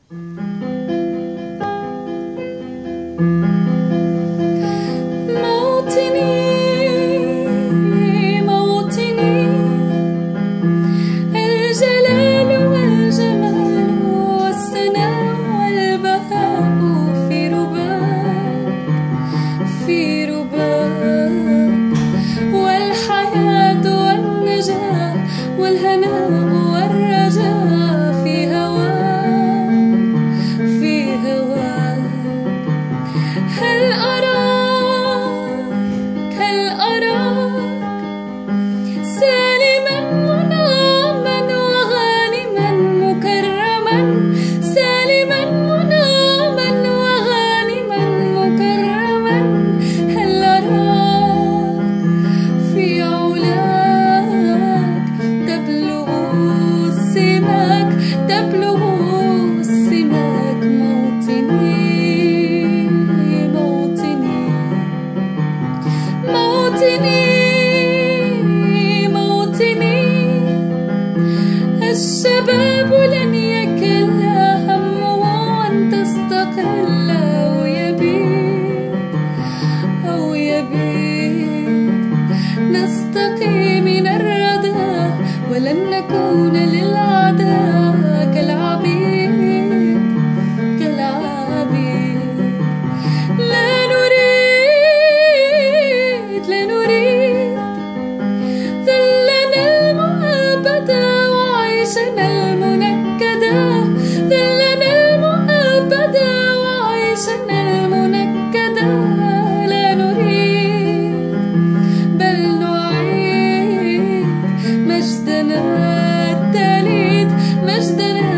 الشباب لن يكل همه أن تستقل أو يبيد نستقي من الردى ولن نكون للعداء كالعبيد لا نريد ذلنا المؤبدة وعيشنا المنكدة ذلنا المؤبدة وعيشنا المنكدة لا نريد بل نعيد مجدنا التاليد مجدنا